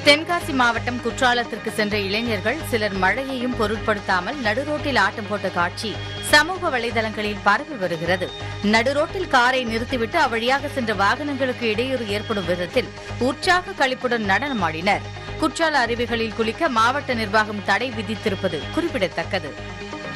தென்காசி மாவட்டம் குற்றாலத்திற்கு சென்ற இளைஞர்கள் சிலர் மழையையும் பொருட்படுத்தாமல் நடுரோட்டில் ஆட்டம் போட்ட காட்சி சமூக வலைதளங்களில் பரவி வருகிறது. நடுரோட்டில் காரை நிறுத்திவிட்டு அவ்வழியாக சென்ற வாகனங்களுக்கு இடையூறு ஏற்படும் விதத்தில் உற்சாக களிப்புடன் நடனமாடினர். குற்றால அருவிகளில் குளிக்க மாவட்ட நிர்வாகம் தடை விதித்திருப்பது குறிப்பிடத்தக்கது.